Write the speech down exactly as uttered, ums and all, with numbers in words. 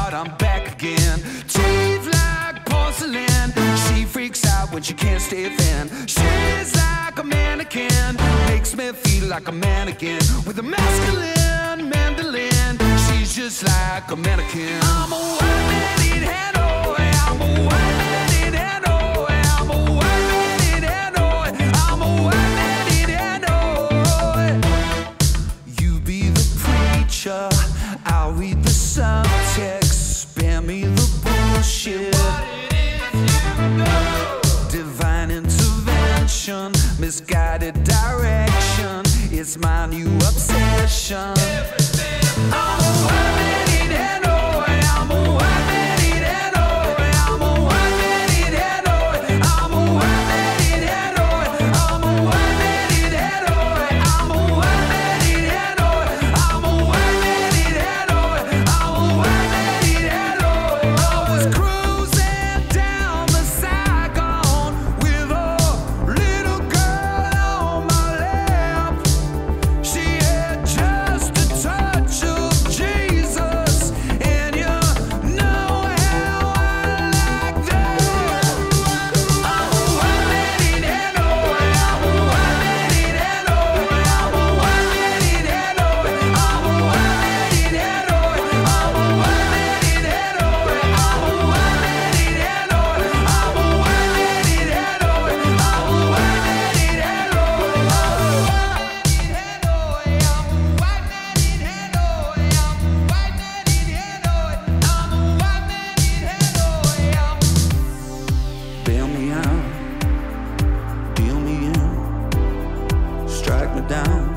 sweetheart, I'm back again. Teeth like porcelain, she freaks out when she can't stay thin. She's like a mannequin, makes me feel like a mannequin. With a masculine mandolin, she's just like a mannequin. I'm a white man in Hanoi, I'm a white man in Hanoi, I'm a white man in Hanoi, I'm a white man in Hanoi. You be the preacher, I'll read the subtext, spare me the bullshit. Divine intervention, misguided direction, it's my new obsession. I'm a white man in Hanoi, I'm a white man in Hanoi, I'm a white man in Hanoi, I'm a white man in Hanoi, I'm a white man in Hanoi, I'm a white man in Hanoi, I'm a white man in Hanoi, I'm a white man in Hanoi. I was cruising down the Saigon with a little girl on my lap. She had just a touch of Jesus, and you know how I like that. I'm a white man in Hanoi, I'm a white man in Hanoi, I'm a white man in Hanoi, I'm a white man in Hanoi, I'm a white man in Hanoi, I'm a white man in Hanoi, I'm a white man in Hanoi, I'm a white man in Hanoi, I'm a white man in Hanoi, I'm a white man in Hanoi, I'm a white man in Hanoi. Bail me out, deal me in, strike me down.